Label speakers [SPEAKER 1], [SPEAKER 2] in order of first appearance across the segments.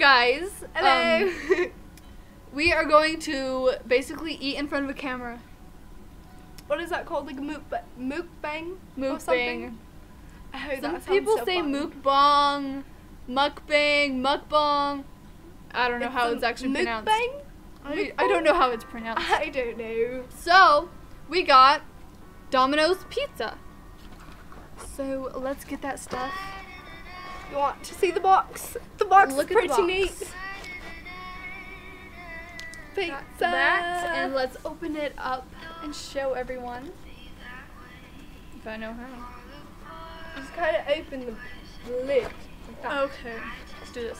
[SPEAKER 1] guys?
[SPEAKER 2] Hello.
[SPEAKER 1] We are going to basically eat in front of a camera.
[SPEAKER 2] What is that called? Like a mukbang? Or
[SPEAKER 1] Mukbang.
[SPEAKER 2] something? Oh,
[SPEAKER 1] Some
[SPEAKER 2] that
[SPEAKER 1] people
[SPEAKER 2] sounds so
[SPEAKER 1] say
[SPEAKER 2] fun.
[SPEAKER 1] mukbang. I don't know how it's actually pronounced.
[SPEAKER 2] Mukbang?
[SPEAKER 1] I don't know how it's pronounced.
[SPEAKER 2] I don't know.
[SPEAKER 1] So, we got Domino's pizza. So, let's get that stuff.
[SPEAKER 2] You want to see the box? The box
[SPEAKER 1] Look
[SPEAKER 2] is
[SPEAKER 1] at the
[SPEAKER 2] pretty
[SPEAKER 1] box.
[SPEAKER 2] neat. Pizza.
[SPEAKER 1] That, and let's open it up and show everyone. If I know how.
[SPEAKER 2] Just kind of open the lid. Like that.
[SPEAKER 1] Okay, let's do this.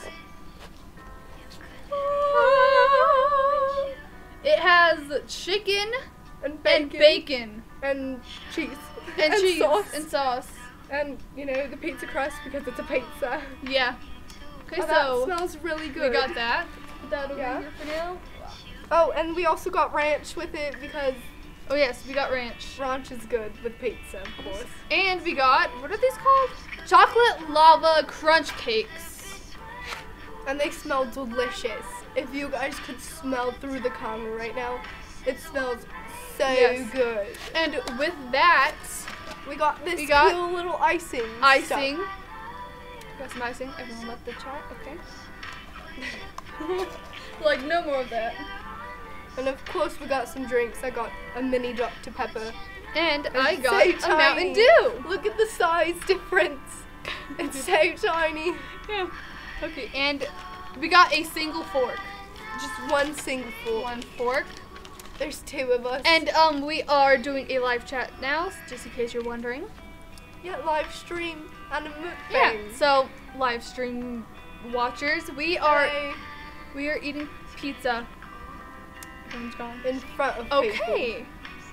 [SPEAKER 1] It has chicken
[SPEAKER 2] And
[SPEAKER 1] and bacon
[SPEAKER 2] and cheese
[SPEAKER 1] and cheese
[SPEAKER 2] sauce
[SPEAKER 1] and sauce.
[SPEAKER 2] and you know the pizza crust because it's a pizza.
[SPEAKER 1] Yeah. Okay,
[SPEAKER 2] Oh, that
[SPEAKER 1] so
[SPEAKER 2] smells really good.
[SPEAKER 1] we got that. Put that over
[SPEAKER 2] Yeah.
[SPEAKER 1] here for now.
[SPEAKER 2] Oh, and we also got ranch with it because
[SPEAKER 1] Oh yes, we got ranch.
[SPEAKER 2] ranch is good with pizza, of course.
[SPEAKER 1] And we got, what are these called? Chocolate lava crunch cakes.
[SPEAKER 2] And they smell delicious. If you guys could smell through the camera right now, it smells so
[SPEAKER 1] Yes.
[SPEAKER 2] good.
[SPEAKER 1] And with that,
[SPEAKER 2] We got this
[SPEAKER 1] We got
[SPEAKER 2] cool little icing.
[SPEAKER 1] icing.
[SPEAKER 2] stuff.
[SPEAKER 1] Got some icing. Everyone left the chat. Okay. Like no more of that.
[SPEAKER 2] And of course we got some drinks. I got a mini Dr. Pepper.
[SPEAKER 1] And
[SPEAKER 2] It's
[SPEAKER 1] I
[SPEAKER 2] so
[SPEAKER 1] got a
[SPEAKER 2] tiny.
[SPEAKER 1] Mountain Dew.
[SPEAKER 2] Look at the size difference. It's so tiny.
[SPEAKER 1] Yeah. Okay. And we got a single fork.
[SPEAKER 2] Just one single fork.
[SPEAKER 1] One fork.
[SPEAKER 2] There's two of us.
[SPEAKER 1] And we are doing a live chat now, just in case you're wondering.
[SPEAKER 2] yeah, live stream and a mukbang.
[SPEAKER 1] Yeah. So live stream watchers, we are
[SPEAKER 2] Hello.
[SPEAKER 1] eating pizza. Everyone's gone.
[SPEAKER 2] In front of people.
[SPEAKER 1] Okay.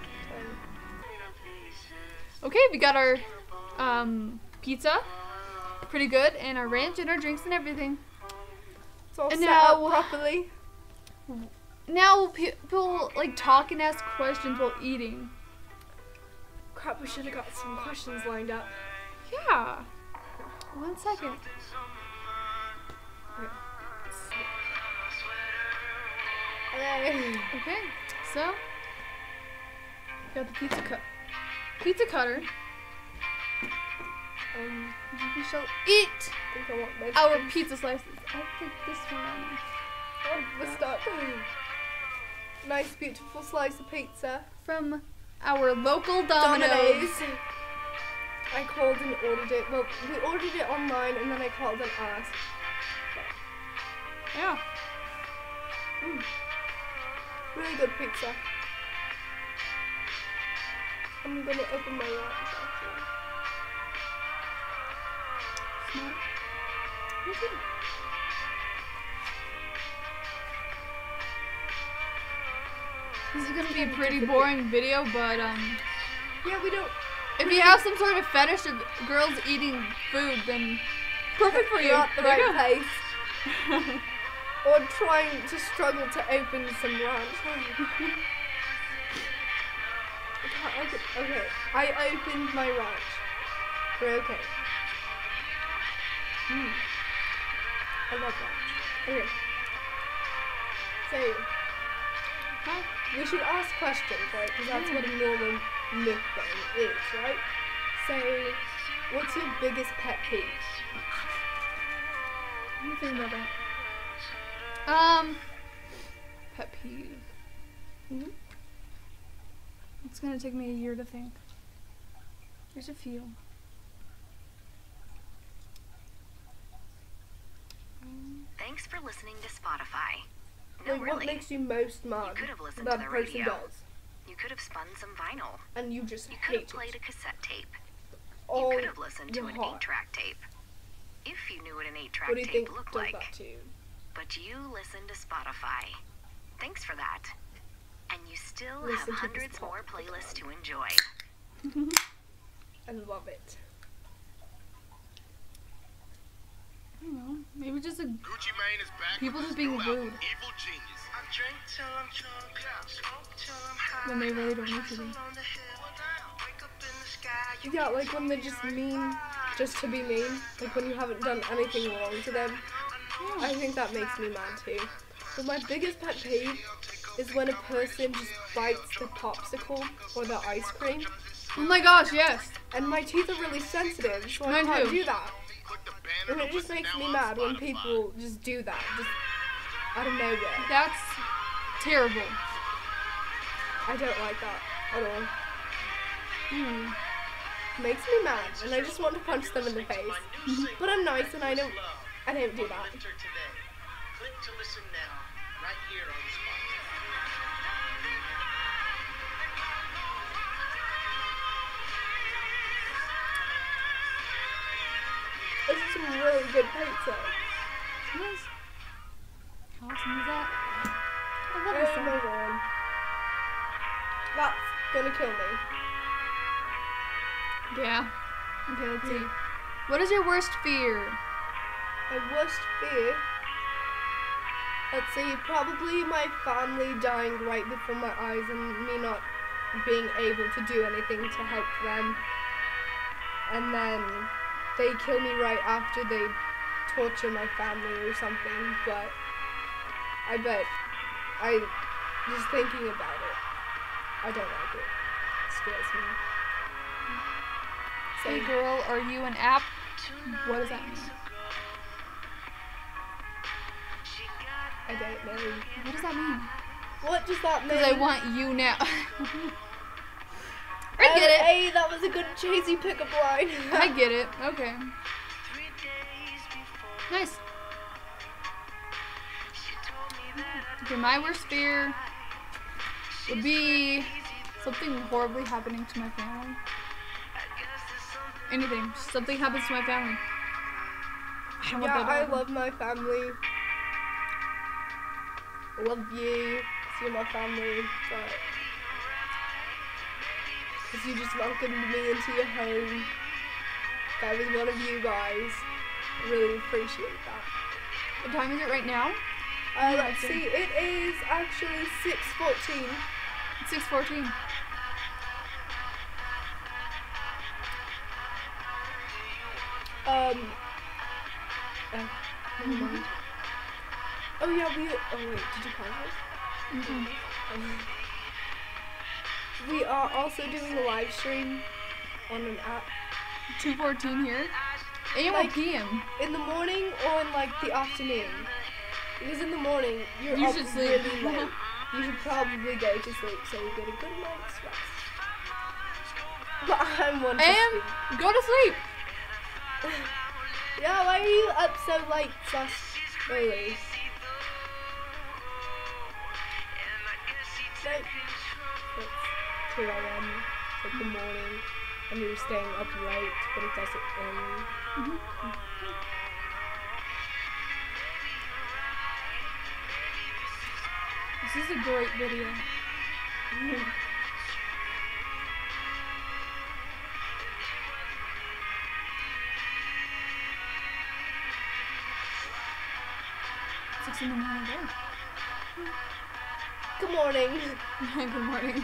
[SPEAKER 1] Okay, we got our pizza, pretty good, and our ranch and our drinks and everything.
[SPEAKER 2] It's all
[SPEAKER 1] And
[SPEAKER 2] set
[SPEAKER 1] now-
[SPEAKER 2] up properly.
[SPEAKER 1] Now people like talk and ask questions while eating.
[SPEAKER 2] Crap, we should have got some questions lined up.
[SPEAKER 1] Yeah. 1 second.
[SPEAKER 2] Hello.
[SPEAKER 1] Okay, so got the pizza cutter. We shall eat
[SPEAKER 2] I think I want this.
[SPEAKER 1] our pizza slices. I'll take this one.
[SPEAKER 2] Oh, let's start. Nice, beautiful slice of pizza.
[SPEAKER 1] From our local Domino's.
[SPEAKER 2] I called and ordered it. Well, we ordered it online and then I called and asked.
[SPEAKER 1] Yeah.
[SPEAKER 2] Really good pizza. I'm gonna open my ranch actually.
[SPEAKER 1] Smart. This is gonna be a pretty boring video, but
[SPEAKER 2] Yeah, we don't.
[SPEAKER 1] if you have some sort of fetish of girls eating food, then perfect for you.
[SPEAKER 2] You're at the
[SPEAKER 1] There you
[SPEAKER 2] right
[SPEAKER 1] go.
[SPEAKER 2] place. Or trying to struggle to open some ranch. Okay, I opened my ranch. We're okay. I love ranch. Okay. So, we should ask questions, right? Because that's what a normal mukbang is, right? So, what's your biggest pet peeve?
[SPEAKER 1] What do you think about that? Pet peeve. It's gonna take me a year to think. There's a few.
[SPEAKER 3] Thanks for listening to Spotify. No,
[SPEAKER 2] Like, what
[SPEAKER 3] really.
[SPEAKER 2] makes you most mad
[SPEAKER 3] You could have listened
[SPEAKER 2] that
[SPEAKER 3] to the
[SPEAKER 2] person
[SPEAKER 3] radio.
[SPEAKER 2] does?
[SPEAKER 3] You could have spun some vinyl.
[SPEAKER 2] And you just
[SPEAKER 3] You could have
[SPEAKER 2] hate
[SPEAKER 3] played a
[SPEAKER 2] it.
[SPEAKER 3] cassette tape.
[SPEAKER 2] All
[SPEAKER 3] You could have listened to
[SPEAKER 2] your
[SPEAKER 3] an
[SPEAKER 2] heart.
[SPEAKER 3] 8-track tape. If you knew what an 8-track
[SPEAKER 2] What do you
[SPEAKER 3] tape
[SPEAKER 2] think
[SPEAKER 3] looked
[SPEAKER 2] does
[SPEAKER 3] like.
[SPEAKER 2] that to you?
[SPEAKER 3] But you listen to Spotify. Thanks for that. And you still
[SPEAKER 2] Listen
[SPEAKER 3] have
[SPEAKER 2] to this
[SPEAKER 3] hundreds more
[SPEAKER 2] podcast.
[SPEAKER 3] playlists to enjoy.
[SPEAKER 2] I love it.
[SPEAKER 1] I don't know. Maybe just a
[SPEAKER 4] Gucci Mane is back
[SPEAKER 1] people
[SPEAKER 4] with
[SPEAKER 1] just
[SPEAKER 4] his
[SPEAKER 1] being
[SPEAKER 4] new
[SPEAKER 1] rude
[SPEAKER 4] album, Evil Genius. I drink till I'm drunk, smoke till I'm high.
[SPEAKER 1] when they really don't need to be.
[SPEAKER 4] On the hill, wake up in the sky.
[SPEAKER 2] Yeah, like when they're just mean, just to be mean. Like when you haven't done anything wrong to them. I think that makes me mad too. But my biggest pet peeve is when a person just bites the popsicle or the ice cream.
[SPEAKER 1] Oh my gosh, yes.
[SPEAKER 2] And my teeth are really sensitive, so I
[SPEAKER 1] Mine
[SPEAKER 2] can't
[SPEAKER 1] too.
[SPEAKER 2] do that. And it just makes me mad when people just do that, just out of nowhere.
[SPEAKER 1] That's terrible.
[SPEAKER 2] I don't like that at all.
[SPEAKER 1] Mm.
[SPEAKER 2] Makes me mad, and I just want to punch them in the face. But I'm nice, and I don't do that.
[SPEAKER 4] Click to listen now, right here on
[SPEAKER 2] This is some really good pizza.
[SPEAKER 1] Yes. How awesome is that? I love
[SPEAKER 2] Oh
[SPEAKER 1] this
[SPEAKER 2] my
[SPEAKER 1] song.
[SPEAKER 2] god. That's gonna kill me.
[SPEAKER 1] Yeah. Okay, let's see. What is your worst fear?
[SPEAKER 2] My worst fear? Let's see, probably my family dying right before my eyes and me not being able to do anything to help them. And then they kill me right after they torture my family or something, but I bet just thinking about it, I don't like it. It scares me.
[SPEAKER 1] Hey girl, are you an app? What does that mean?
[SPEAKER 2] I don't know.
[SPEAKER 1] What does that mean?
[SPEAKER 2] What does that mean?
[SPEAKER 1] Because I want you now. I get it.
[SPEAKER 2] Hey, that was a good cheesy pickup line.
[SPEAKER 1] I get it. Okay. Nice. Okay, my worst fear would be something horribly happening to my family. Anything. Just something happens to my family. I don't want that to
[SPEAKER 2] I
[SPEAKER 1] happen.
[SPEAKER 2] love my family. I love you. You're my family, but because you just welcomed me into your home. If I was one of you guys, I really appreciate that.
[SPEAKER 1] What time is it right now?
[SPEAKER 2] Let's see, it is actually 6:14.
[SPEAKER 1] It's 6:14.
[SPEAKER 2] Never mind. Oh yeah, oh wait, did you pause this?
[SPEAKER 1] Mm-hmm.
[SPEAKER 2] We are also doing a live stream on an app
[SPEAKER 1] 2:14 here. AM or
[SPEAKER 2] Like-
[SPEAKER 1] PM?
[SPEAKER 2] in the morning or in like the afternoon. Because in the morning you're
[SPEAKER 1] You
[SPEAKER 2] up
[SPEAKER 1] should sleep.
[SPEAKER 2] really late. You should probably go to sleep so you get a good night's rest. But I'm one to
[SPEAKER 1] AM,
[SPEAKER 2] sleep.
[SPEAKER 1] go to sleep.
[SPEAKER 2] Yeah, why are you up so late, sus? Really? Like, it's 2 a.m. It's like the morning, and you're staying up late, but it's also early.
[SPEAKER 1] This is a great video. Six in the morning there.
[SPEAKER 2] Good morning.
[SPEAKER 1] Good morning.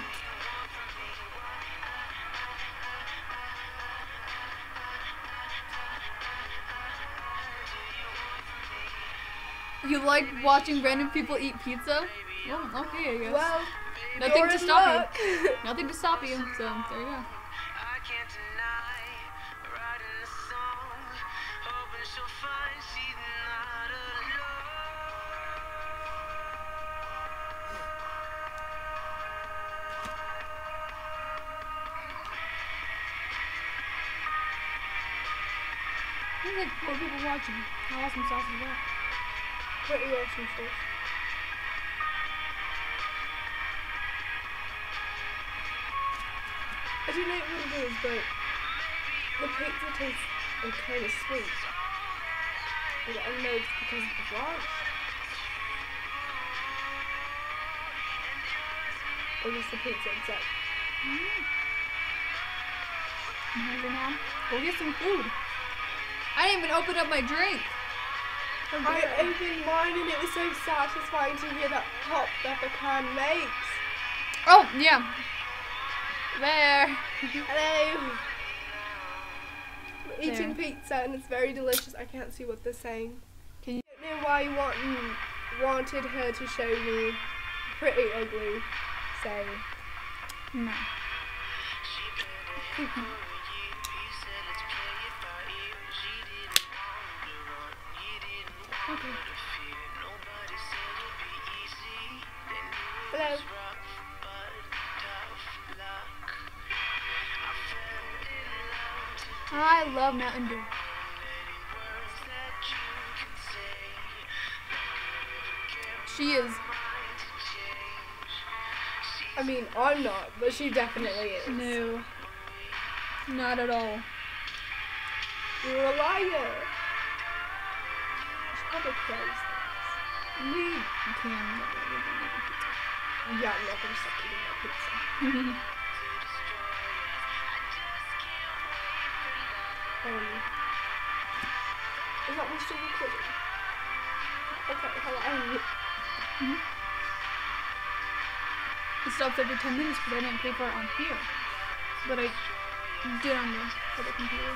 [SPEAKER 1] You like watching random people eat pizza? Well, okay, I guess.
[SPEAKER 2] Well,
[SPEAKER 1] Nothing
[SPEAKER 2] you're
[SPEAKER 1] to
[SPEAKER 2] in
[SPEAKER 1] stop
[SPEAKER 2] luck.
[SPEAKER 1] you. Nothing to stop you. So there you go.
[SPEAKER 4] I can't deny writing a song, hoping she'll find she's not alone.
[SPEAKER 1] There's like 4 people watching. How awesome sauce is that?
[SPEAKER 2] Pretty awesome sauce. I don't know what it is, but the pizza tastes like kind of sweet. I don't know if it's because of the blanche. Or just the pizza itself.
[SPEAKER 1] I'm hungry now. Go get some food. I didn't even open up my drink.
[SPEAKER 2] I opened mine and it was so satisfying to hear that pop that the can makes.
[SPEAKER 1] Oh, yeah. There.
[SPEAKER 2] Hello. We're eating
[SPEAKER 1] There.
[SPEAKER 2] pizza and it's very delicious. I can't see what they're saying.
[SPEAKER 1] Can you?
[SPEAKER 2] I don't And why you wanted her to show me pretty ugly, say.
[SPEAKER 1] No.
[SPEAKER 2] Okay. Hello.
[SPEAKER 1] I love Mountain Dew. She is.
[SPEAKER 2] I mean, I'm not, but she definitely is.
[SPEAKER 1] No. Not at all.
[SPEAKER 2] You're a liar. She probably close
[SPEAKER 1] We can.
[SPEAKER 2] things. Yeah, I'm not gonna stop eating that pizza. Is that one still recording? Okay, hello.
[SPEAKER 1] It stops every 10 minutes because I didn't pay for it on here. But I did on the other computer.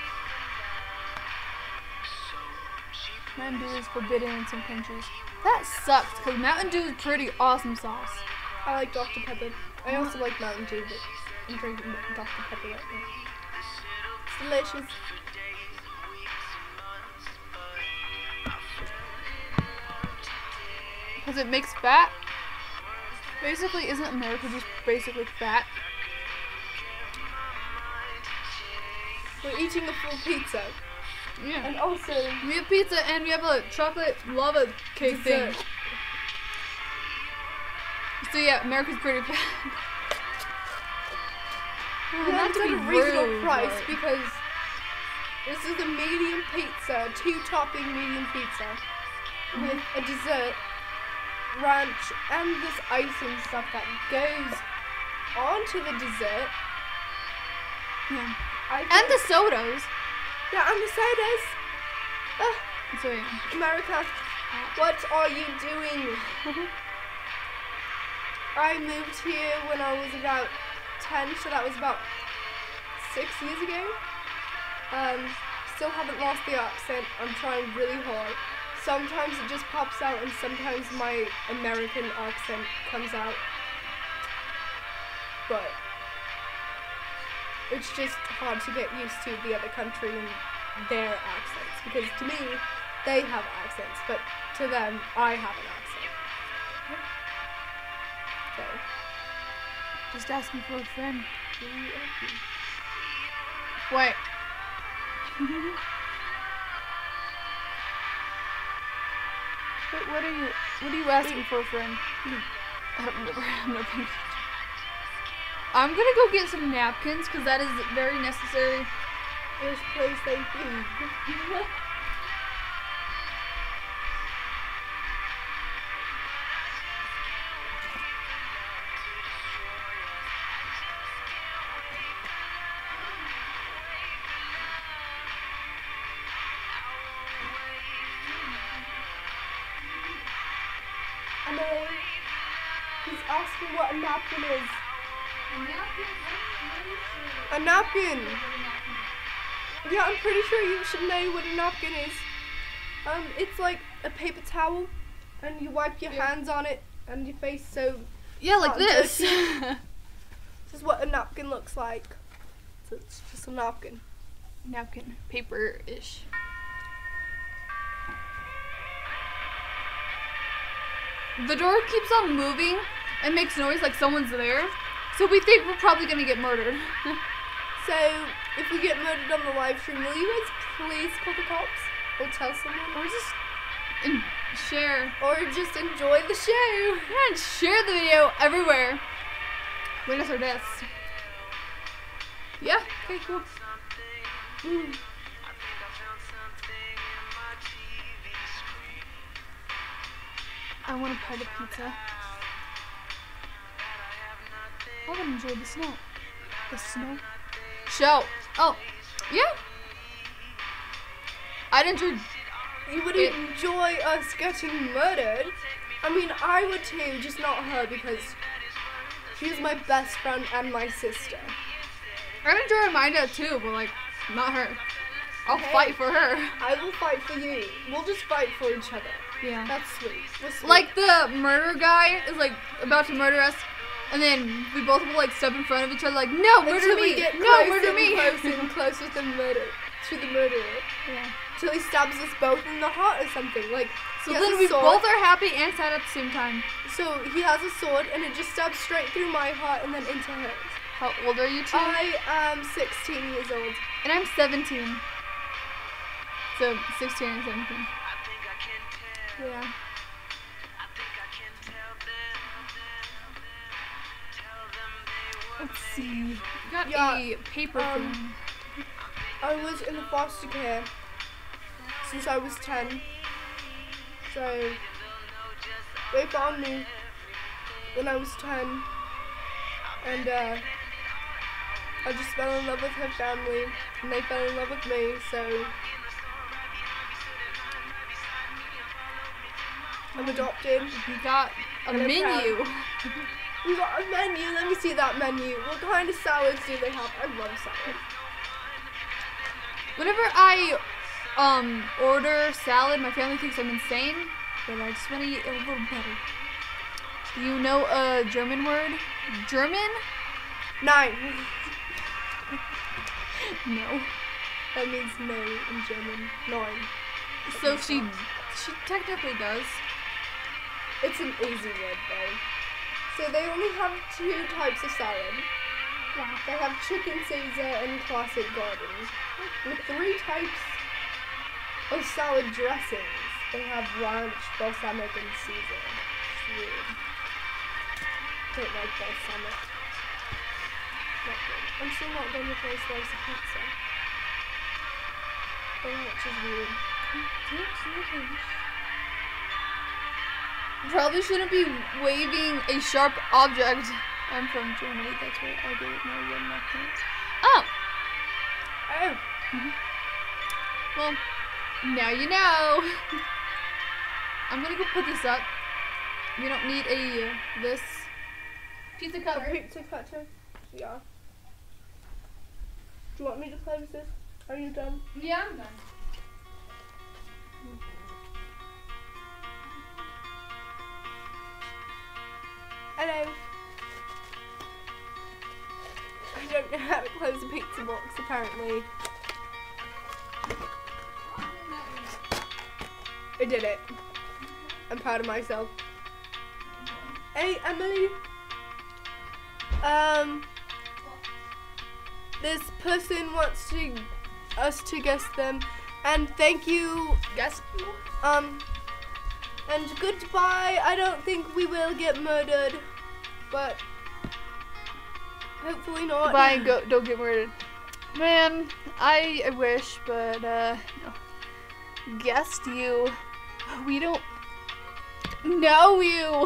[SPEAKER 1] Mountain Dew is forbidden in some countries. That sucks because Mountain Dew is pretty awesome sauce.
[SPEAKER 2] I like Dr. Pepper. I also like Mountain Dew, but I'm drinking Dr. Pepper right now. It's delicious.
[SPEAKER 1] Because it makes fat. Basically, isn't America just basically fat?
[SPEAKER 2] We're eating a full pizza.
[SPEAKER 1] Yeah.
[SPEAKER 2] And also,
[SPEAKER 1] We have pizza and we have a chocolate lava cake thing.
[SPEAKER 2] dessert.
[SPEAKER 1] So yeah, America's pretty fat.
[SPEAKER 2] Yeah, it's at a reasonable
[SPEAKER 1] rude,
[SPEAKER 2] price
[SPEAKER 1] but-
[SPEAKER 2] because this is a medium pizza, 2-topping medium pizza with a dessert, ranch, and this icing stuff that goes onto the dessert.
[SPEAKER 1] Yeah.
[SPEAKER 2] I
[SPEAKER 1] And the
[SPEAKER 2] think-
[SPEAKER 1] sodas.
[SPEAKER 2] yeah, and the sodas.
[SPEAKER 1] So yeah.
[SPEAKER 2] America, what are you doing? I moved here when I was about 10, so that was about 6 years ago. Still haven't lost the accent. I'm trying really hard. Sometimes it just pops out and sometimes my American accent comes out. But it's just hard to get used to the other country and their accents. Because to me, they have accents, but to them, I have an accent. So,
[SPEAKER 1] Just asking for a friend. Wait. Wait, what are you asking for a friend? I don't remember. I'm not paying attention. I'm gonna go get some napkins because that is very necessary.
[SPEAKER 2] yes, please, thank you. And he's asking what a napkin is. A napkin! Yeah, I'm pretty sure you should know what a napkin is. It's like a paper towel, and you wipe your hands on it, and your face so...
[SPEAKER 1] Yeah, like
[SPEAKER 2] Oh,
[SPEAKER 1] this.
[SPEAKER 2] This is what a napkin looks like. So it's just a napkin.
[SPEAKER 1] Napkin, paper-ish. The door keeps on moving and makes noise like someone's there. So we think we're probably gonna get murdered.
[SPEAKER 2] So, if we get murdered on the live stream, will you guys please call the cops? Or tell someone?
[SPEAKER 1] Or just share.
[SPEAKER 2] Or just enjoy the show?
[SPEAKER 1] Yeah, and share the video everywhere. Witness our deaths. Yeah, okay, cool. I want to bite a pizza. I would enjoy the snow. The snow? Show. Oh, yeah. I'd enjoy.
[SPEAKER 2] You would enjoy us getting murdered? I mean, I would too, just not her because she's my best friend and my sister.
[SPEAKER 1] I'd enjoy my dad too, but like, not her. I'll
[SPEAKER 2] Hey.
[SPEAKER 1] fight for her.
[SPEAKER 2] I will fight for you. We'll just fight for each other.
[SPEAKER 1] Yeah.
[SPEAKER 2] That's sweet. We're sweet.
[SPEAKER 1] Like the murder guy is like about to murder us, and then we both will like step in front of each other like, no, murder
[SPEAKER 2] Until we
[SPEAKER 1] me,
[SPEAKER 2] get
[SPEAKER 1] no,
[SPEAKER 2] closer
[SPEAKER 1] murder
[SPEAKER 2] and
[SPEAKER 1] me.
[SPEAKER 2] closer and closer to the murderer.
[SPEAKER 1] Yeah.
[SPEAKER 2] Till he stabs us both in the heart or something. Like,
[SPEAKER 1] So
[SPEAKER 2] he has
[SPEAKER 1] then
[SPEAKER 2] a
[SPEAKER 1] we
[SPEAKER 2] sword.
[SPEAKER 1] both are happy and sad at the same time.
[SPEAKER 2] So he has a sword and it just stabs straight through my heart and then into hers.
[SPEAKER 1] How old are you two?
[SPEAKER 2] I am 16 years old.
[SPEAKER 1] And I'm 17. So 16 and 17.
[SPEAKER 4] I think I can tell.
[SPEAKER 1] Yeah.
[SPEAKER 4] I think I can tell them. Tell them they were
[SPEAKER 1] Let's see. We got
[SPEAKER 2] Yeah,
[SPEAKER 1] a paper
[SPEAKER 2] um,
[SPEAKER 1] thing.
[SPEAKER 2] I was in the foster care since I was 10. So they found me when I was 10. And I just fell in love with her family and they fell in love with me, so I'm adopted.
[SPEAKER 1] We got a
[SPEAKER 2] And I'm
[SPEAKER 1] menu.
[SPEAKER 2] We got a menu. Let me see that menu. What kind of salads do they have? I love salads.
[SPEAKER 1] Whenever I order salad, my family thinks I'm insane, but I just want to eat a little better. Do you know a German word? German?
[SPEAKER 2] 9.
[SPEAKER 1] No.
[SPEAKER 2] That means no in German. 9.
[SPEAKER 1] So she technically does.
[SPEAKER 2] It's an easy word though. So they only have 2 types of salad. They have chicken Caesar and classic garden. With 3 types of salad dressings. They have ranch, balsamic, and Caesar. It's weird. Don't like balsamic. Not good. I'm still not done with my slice of pizza. Ranch is weird.
[SPEAKER 1] Probably shouldn't be waving a sharp object. I'm from Germany, that's where I get my red napkins. Oh!
[SPEAKER 2] Oh!
[SPEAKER 1] Well, now you know. I'm gonna go put this up. We don't need this pizza
[SPEAKER 2] A
[SPEAKER 1] cutter.
[SPEAKER 2] pizza cutter? Yeah. Do you want me to close this? Are you done?
[SPEAKER 1] Yeah, I'm done.
[SPEAKER 2] Hello. I don't know how to close a pizza box, apparently. I did it. I'm proud of myself. Hey, Emily. This person wants us to guess them, and thank you.
[SPEAKER 1] Guess?
[SPEAKER 2] And goodbye. I don't think we will get murdered, but hopefully not.
[SPEAKER 1] Goodbye and don't get murdered. Man, I wish, but no. Guessed you. We don't know you.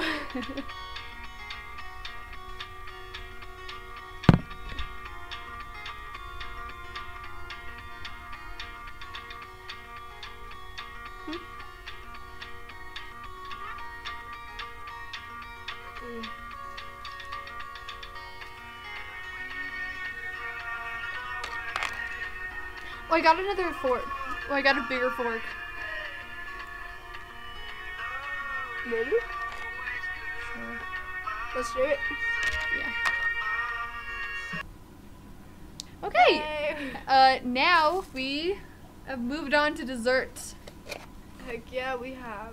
[SPEAKER 1] Oh, I got another fork. Oh, I got a bigger fork.
[SPEAKER 2] Really?
[SPEAKER 1] Sure.
[SPEAKER 2] Let's do it.
[SPEAKER 1] Yeah. Okay.
[SPEAKER 2] Hey.
[SPEAKER 1] Now we have moved on to dessert.
[SPEAKER 2] Heck yeah, we have.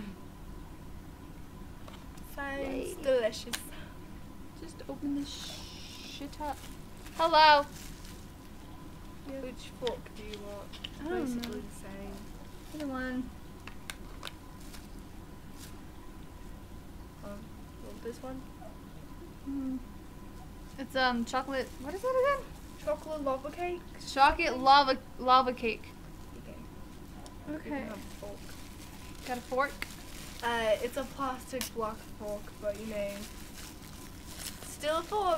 [SPEAKER 2] Sounds
[SPEAKER 1] Yay.
[SPEAKER 2] delicious.
[SPEAKER 1] Just open this shit up. Hello.
[SPEAKER 2] Which fork do you want?
[SPEAKER 1] I don't
[SPEAKER 2] Basically
[SPEAKER 1] know.
[SPEAKER 2] the same.
[SPEAKER 1] Either one.
[SPEAKER 2] Want this one?
[SPEAKER 1] It's chocolate. What is it again?
[SPEAKER 2] Chocolate lava cake?
[SPEAKER 1] Chocolate lava cake.
[SPEAKER 2] Okay. You
[SPEAKER 1] Okay.
[SPEAKER 2] can have a fork.
[SPEAKER 1] Got a fork.
[SPEAKER 2] It's a plastic block fork, but you know, still a fork.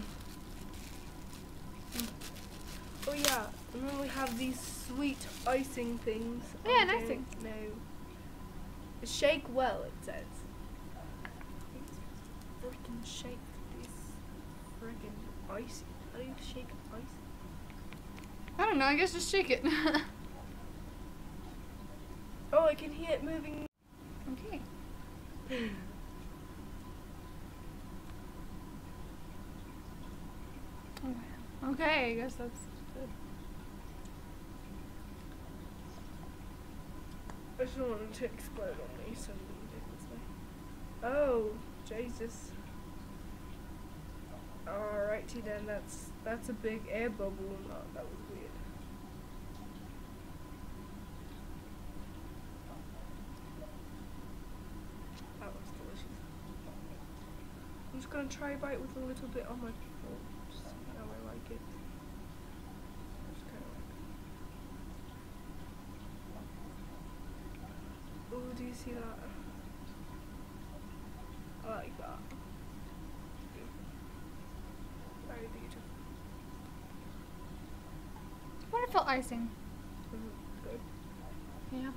[SPEAKER 2] Oh yeah, and then we have these sweet icing things.
[SPEAKER 1] Yeah,
[SPEAKER 2] I
[SPEAKER 1] an
[SPEAKER 2] don't
[SPEAKER 1] icing.
[SPEAKER 2] know. Shake well, it says. Freaking shake this freaking ice. How do you shake ice?
[SPEAKER 1] I don't know. I guess just shake it.
[SPEAKER 2] Oh, I can hear it moving.
[SPEAKER 1] Okay. Okay, I guess that's good.
[SPEAKER 2] I just don't want it to explode on me, so I'm gonna do it this way. Oh, Jesus. Alrighty then, that's a big air bubble. No, that was weird. That was delicious. I'm just gonna try a bite with a little bit on my fork. See how I like it. Just kinda like. Oh, do you see that? I like that. Very beautiful.
[SPEAKER 1] Wonderful icing.
[SPEAKER 2] Good.
[SPEAKER 1] Yeah.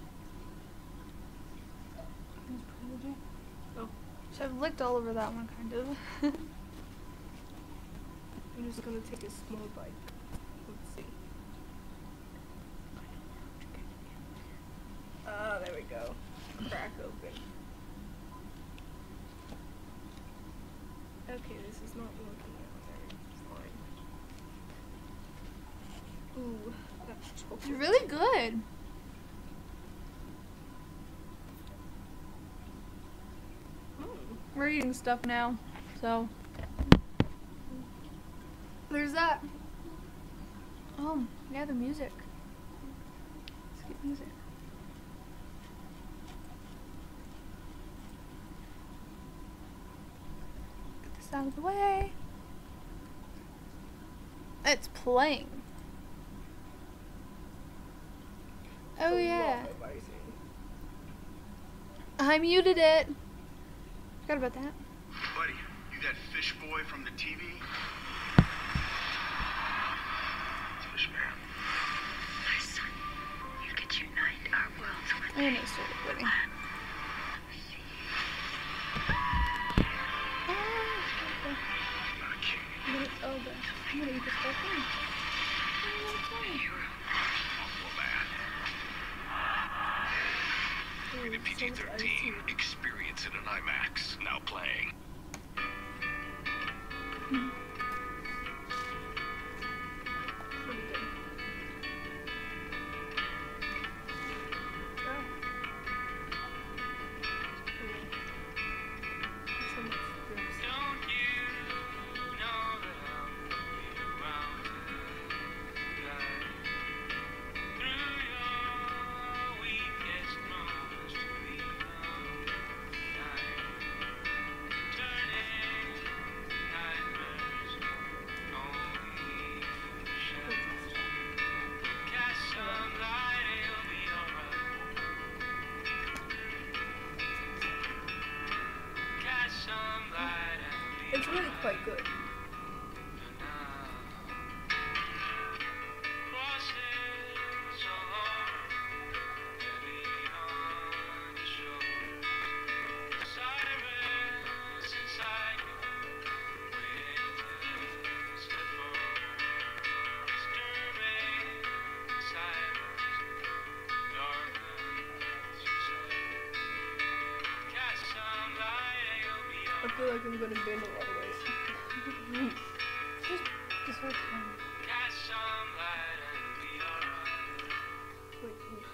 [SPEAKER 1] That's pretty.
[SPEAKER 2] Oh.
[SPEAKER 1] So I've licked all over that one, kind of.
[SPEAKER 2] I'm just gonna take a small bite. Let's see. Ah, there we go. Crack open. Okay, this is not working out very fine. Ooh, that's chocolate.
[SPEAKER 1] It's really good. We're eating stuff now, so there's that. Oh, yeah, the music. Let's get music. Get this out of the way. It's playing. Oh, yeah. I muted it. Forgot about that.
[SPEAKER 5] Buddy, you that fish boy from the TV? Fish man.
[SPEAKER 3] My son, you could unite our worlds with
[SPEAKER 1] And it started winning.
[SPEAKER 5] Not a king.
[SPEAKER 1] I'm gonna eat this whole thing.
[SPEAKER 5] Rated PG-13. Experience it in IMAX. Now playing.
[SPEAKER 4] Don't you know that I'll be around tonight? Through your weakest moments to be night, turning nightmares only shadows. Cast some light, it'll be alright. Cast some light and be
[SPEAKER 2] It's really quite good. I feel like I'm gonna bend a lot of ways.
[SPEAKER 1] Just hold on.
[SPEAKER 2] Wait,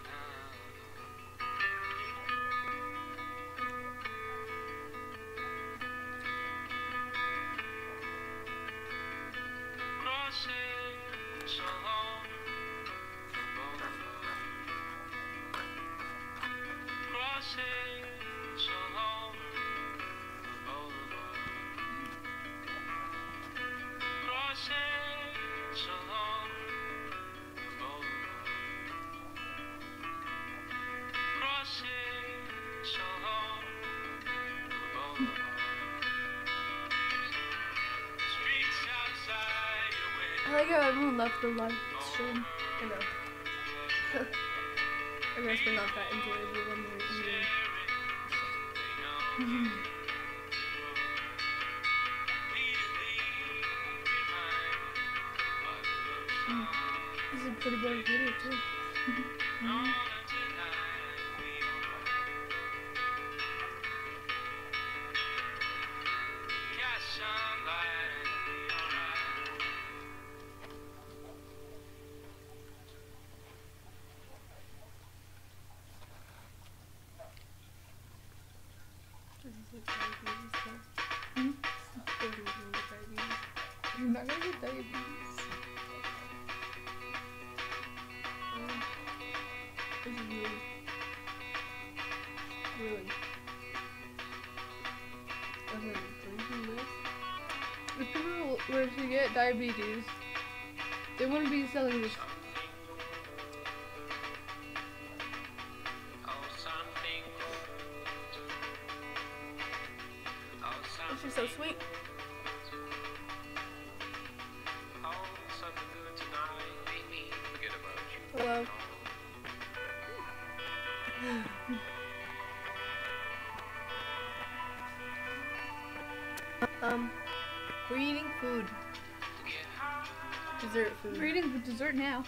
[SPEAKER 1] I like how everyone left the live stream.
[SPEAKER 2] I know. I guess we're not that enjoyable when we're eating.
[SPEAKER 1] This is a pretty big video too. Hmm? You're not gonna get diabetes.
[SPEAKER 2] This is really. I'm drinking this.
[SPEAKER 1] If people were to get diabetes, they wouldn't be selling this.
[SPEAKER 2] This is so sweet. Hello. We're eating food. Dessert food.
[SPEAKER 1] We're eating the dessert now.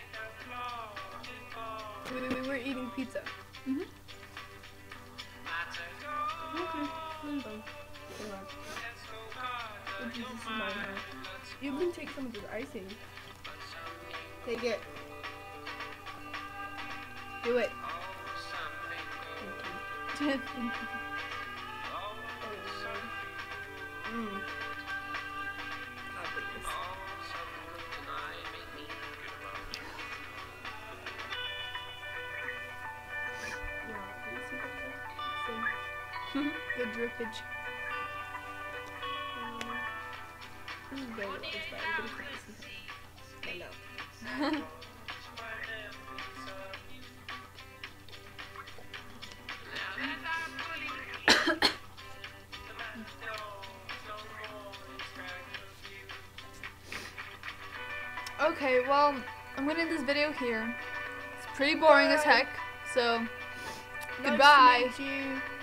[SPEAKER 2] We were eating pizza.
[SPEAKER 1] Mm-hmm.
[SPEAKER 2] Okay. Oh, Jesus is mine now. You can take some of this icing. Take it. Do it. Thank you. Mmm. The drippage. This is very it's bad. I'm gonna put this in. No.
[SPEAKER 1] Okay, well, I'm gonna end this video here. It's pretty boring as heck, so
[SPEAKER 2] Nice to
[SPEAKER 1] goodbye.
[SPEAKER 2] meet you.